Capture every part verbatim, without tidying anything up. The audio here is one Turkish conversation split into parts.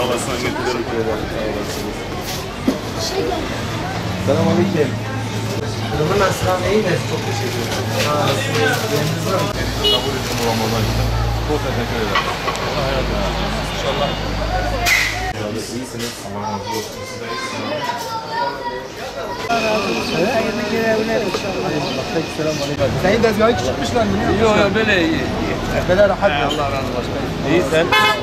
olasın, getiririm. Selamünaleyküm. Durumun nasıl? İyi mi? Çok teşekkür ederim. Kabul edin Ramazan için. Çok teşekkür ederim. İnşallah. İyisiniz. Allah razı olsun. Hayırlı görevler inşallah. Peki selamünaleyküm. Senin tezgahı küçültmüşler mi? Yok yok böyle iyi. Böyle rahat. Allah razı olsun. İyi sen.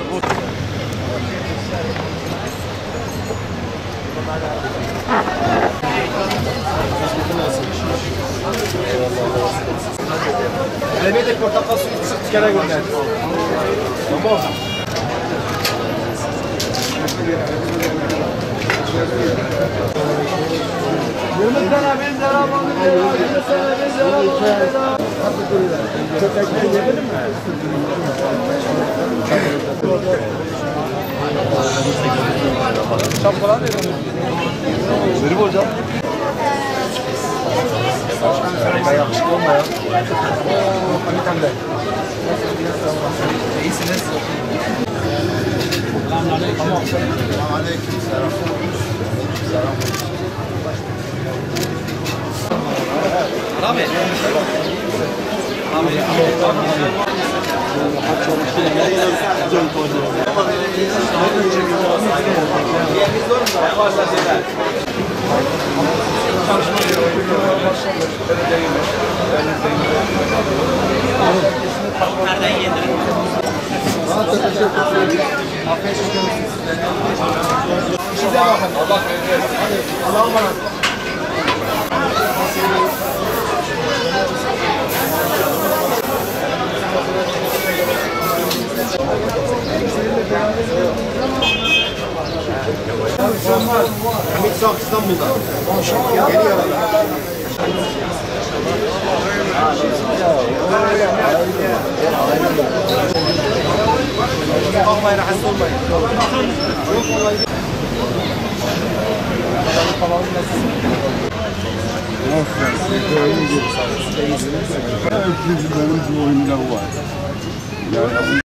Elbette portakal suyu sık kere gönderdim. Tamam. Yirmi tane bin lira mı? Yirmi tane bin lira mı? Çok ekmeği yedin mi? Şapkalar ne demek? Verim hocam. Yakışıklı olma ya. Bir de. İyisiniz. Selamünaleyküm. Aleyküm selam. Abi. Abi. Nereden yedirin? İşinize bakın. Allah kheyir versin. Allah'a emanet. Hamit Sağ İstanbul'da. Yeni yaralar. Bakmayın, rahatsız olmayın. Çok kolay. Herkesin benim bu oyunlar var. Yani